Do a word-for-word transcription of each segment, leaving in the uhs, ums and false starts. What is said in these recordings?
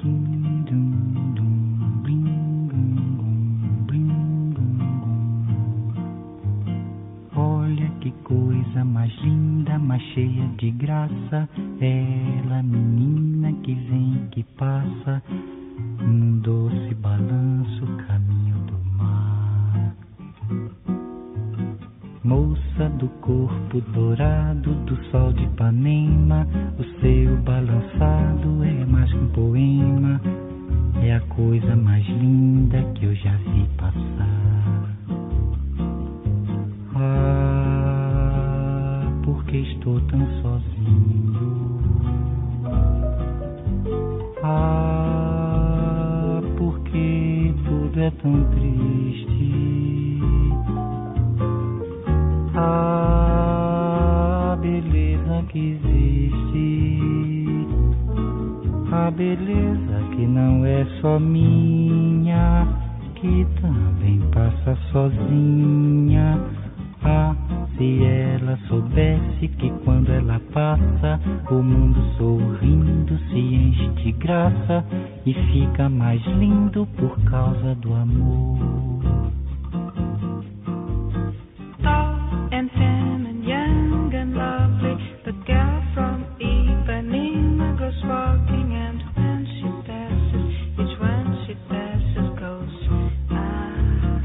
Olha que coisa mais linda, mais cheia de graça, ela, menina que vem, que passa, num doce balanço, caminho do mar. Moça do corpo dourado do sol de Ipanema, o seu balançado é mais que um poema, é a coisa mais linda que eu já vi passar. Ah, porque estou tão sozinho. Ah, porque tudo é tão triste. A beleza que existe, a beleza que não é só minha, que também passa sozinha. Ah, se ela soubesse que quando ela passa, o mundo sorrindo se enche de graça e fica mais lindo por causa do amor. And thin and young and lovely, the girl from Ipanema goes walking, and when she passes, each one she passes goes ah.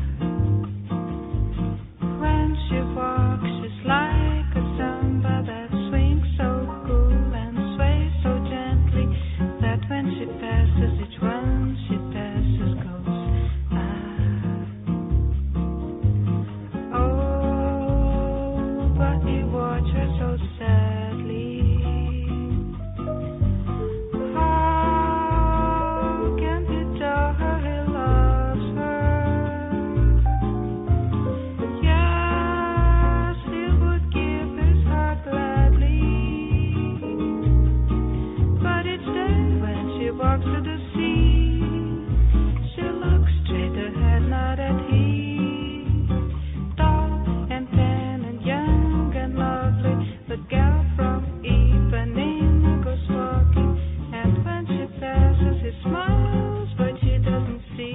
When she walks, she's like a samba that swings so cool and sways so gently, that when she passes, each one she passes goes ah. But he watched her so sadly. How can he tell her he loves her? Yes, he would give his heart gladly. But each day when she walks to the sea, she looks straight ahead, not at him. The girl from Ipanema goes walking, and when she passes, he smiles, but she doesn't see.